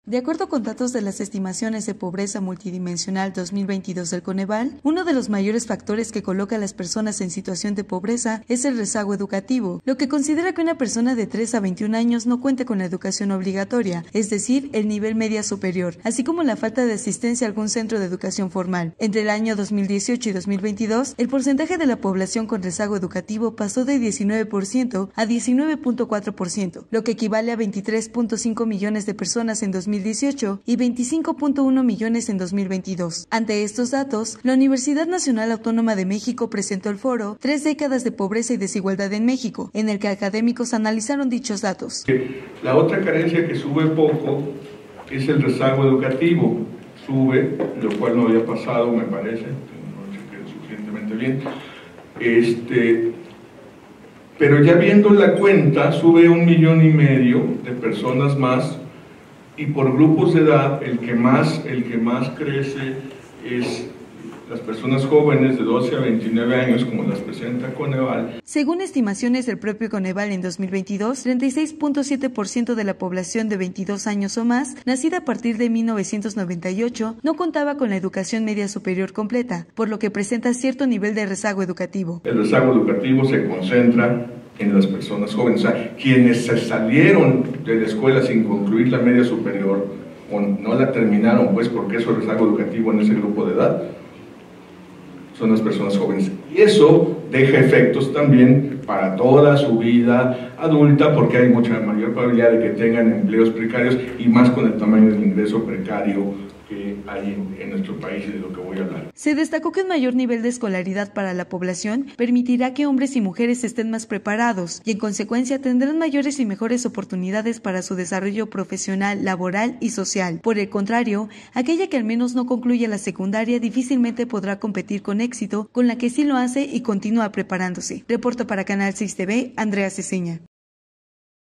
De acuerdo con datos de las estimaciones de pobreza multidimensional 2022 del Coneval, uno de los mayores factores que coloca a las personas en situación de pobreza es el rezago educativo, lo que considera que una persona de 3 a 21 años no cuente con la educación obligatoria, es decir, el nivel media superior, así como la falta de asistencia a algún centro de educación formal. Entre el año 2018 y 2022, el porcentaje de la población con rezago educativo pasó de 19% a 19.4%, lo que equivale a 23.5 millones de personas en 2018 y 25.1 millones en 2022. Ante estos datos, la Universidad Nacional Autónoma de México presentó el foro 3 décadas de pobreza y desigualdad en México, en el que académicos analizaron dichos datos. La otra carencia que sube poco es el rezago educativo. Sube, lo cual no había pasado, me parece, no chequé suficientemente bien. Pero ya viendo la cuenta, sube 1,5 millones de personas más, y por grupos de edad el que más crece es las personas jóvenes de 12 a 29 años, como las presenta Coneval. Según estimaciones del propio Coneval en 2022, 36.7% de la población de 22 años o más, nacida a partir de 1998, no contaba con la educación media superior completa, por lo que presenta cierto nivel de rezago educativo. El rezago educativo se concentra en las personas jóvenes, o sea, quienes se salieron de la escuela sin concluir la media superior o no la terminaron, pues porque eso es rezago educativo en ese grupo de edad, son las personas jóvenes. Y eso deja efectos también para toda su vida adulta, porque hay mucha mayor probabilidad de que tengan empleos precarios, y más con el tamaño del ingreso precario que hay en nuestro país y de lo que voy a hablar. Se destacó que un mayor nivel de escolaridad para la población permitirá que hombres y mujeres estén más preparados y en consecuencia tendrán mayores y mejores oportunidades para su desarrollo profesional, laboral y social. Por el contrario, aquella que al menos no concluye la secundaria difícilmente podrá competir con éxito con la que sí lo hace y continúa preparándose. Reporta para Canal 6 TV, Andrea Ceseña.